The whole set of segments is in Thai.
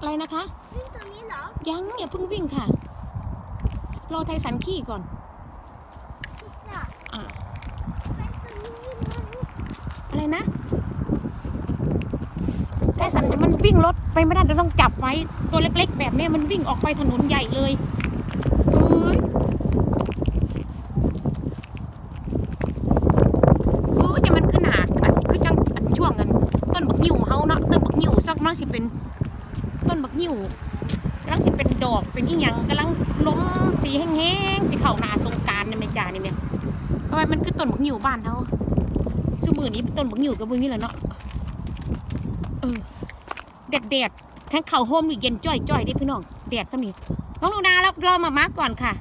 อะไรนะคะวิ่งตรงนี้เหรอยังอย่าเพิ่งวิ่งค่ะรอไทสันขี้ก่อนพิซซ่าอะไรนะไทสันมันวิ่งรถไปไม่ได้เราต้องจับไว้ตัวเล็กๆแบบนี้มันวิ่งออกไปถนนใหญ่เลยจะมันขึ้นหนาคือจังช่วงกันต้นบักหิ่วเฮาเนาะต้นบักหิ่วซักมันสิเป็นต้นบักหิ่วกำลังสิเป็นดอกเป็นอีหยังกำลังล้มสีแห้งๆสีขาวหนาสงการเนี่ยแม่จ่านี่แม่เพราะว่ามันคือต้นบักหิ่วบ้านเขาซุมือนี้ต้นบักหิ่วกับมือนี่แหละเนาะแดดทั้งเข่าโฮมนี่เย็นจ้อยได้พี่น้องแดดสมีน้องหนูนาแล้วรอมาก่อนค่ะ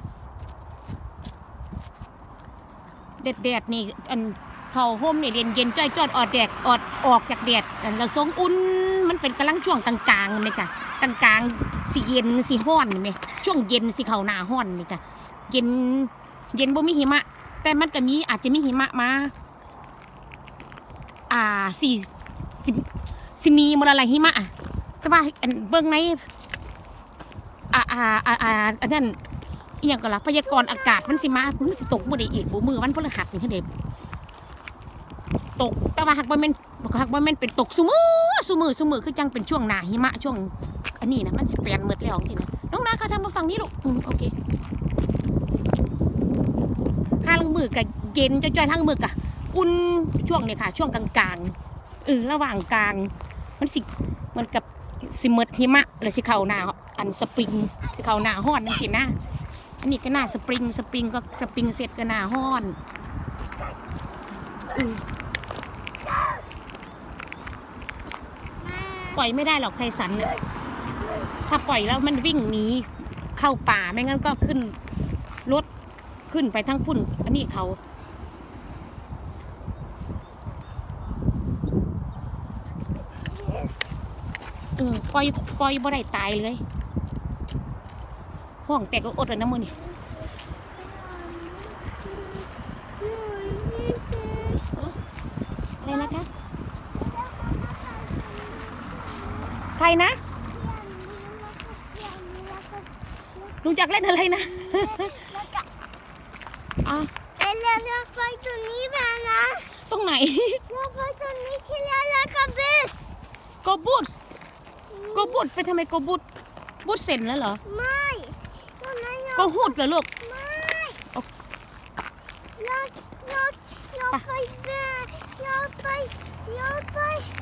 แดดนี่อันเข่าโฮมนี่เย็นจ้อยออดแดดออกจากแดดเราทรงอุ่นมันเป็นกำลังช่วงกลางๆนี่จ้ะกลางสีเย็นสีห้อนนี่ช่วงเย็นสีเข่าหนาห้อนนี่จ้ะเย็นบ่มีหิมะแต่มันก็มีอาจจะมีหิมะมาสิมีมลอะไรหิมะแต่ว่าเบื้องในอันนั้นอย่างก็ละพยากรณ์อากาศมันสิมามันสิตกบ่ได้อีกบ่มือวันพฤหัสนี่เด้ตกแต่ว่าหากบ่แม่นเป็นตกซุมือคือจังเป็นช่วงหนาหิมะช่วงอันนี้นะมันสิแปลนหมดแล้วทีนะน้องนาเขาทำมาฝั่งนี้ลูกโอเคทางมือกับเย็นจ้อยทางมือกับอุ่นช่วงนี้ค่ะช่วงกลางระหว่างกลางมันกับสิเมดหิมะหรือสิเขาหนาอันสปริงสิเขาหนาห้อนนั่นสินะอันนี้ก็หน้าสปริงก็สปริงเสร็จก็หนาห้อนปล่อยไม่ได้หรอกไทสันถ้าปล่อยแล้วมันวิ่งหนีเข้าป่าไม่งั้นก็ขึ้นรถขึ้นไปทั้งพุ่นอันนี้เขาปล่อยบ่ได้ตายเลยห้องแต่ก็อดเลยนะมือนี่อะไรนะคะใครนะรู้จักเล่นอะไรนะเราไปตรงนี้มานะตรงไหนเราไปตรงนี้ที่แล้วก็บูดไปทำไมบูดเซ็นแล้วเหรอไม่ก็หูดเหรอลูกไม่เราไปย่อไปย่อไป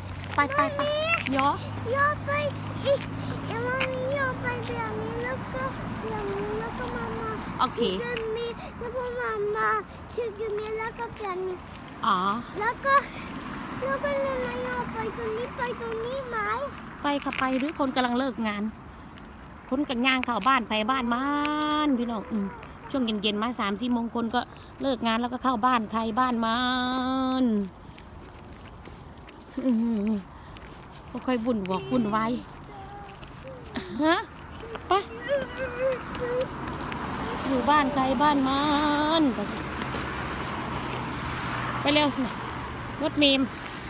แบบนี้แล้วก็มาโอเคแล้วก็มาคือแบบนี้แล้วก็แบบนี้แล้วก็เลยย่อไปตรงนี้ไหมไปค่ะไปหรือคนกำลังเลิกงานคนกันย่างเข้าบ้านไปบ้านมันพี่น้องช่วงเย็นมา3-4 โมงคนก็เลิกงานแล้วก็เข้าบ้านใครบ้านมันก็ค่อยวุ่นวายฮะไปอยู่บ้านใครบ้านมันไปเร็วรถเมล์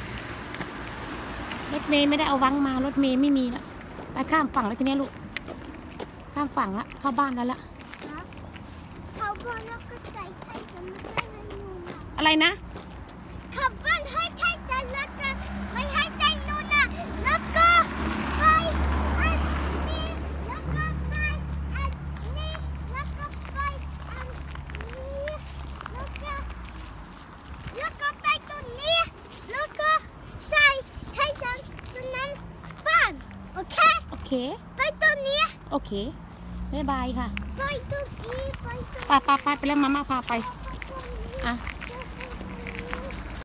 ไม่ได้เอาวังมารถเมล์ไม่มีละไปข้ามฝั่งแล้วทีนี้ลูกข้ามฝั่งละเข้าบ้านแล้วละเข้าบ้านแล้วก็ใส่ไข่กันไม่ได้เลยอะไรนะเข้าบ้านให้ไข่กันแล้วก็ไม่ให้ใส่นูนนะแล้วก็ไปอันนี้แล้วก็ไปอันนี้แล้วก็ไปอันนี้แล้วก็ไปตรงนี้แล้วก็ใส่ไข่กันตรงนั้นบ้านโอเคไปตรงนี้โอเคบ๊ายบายค่ะไปตรงนี้ไปแล้วมาพาไป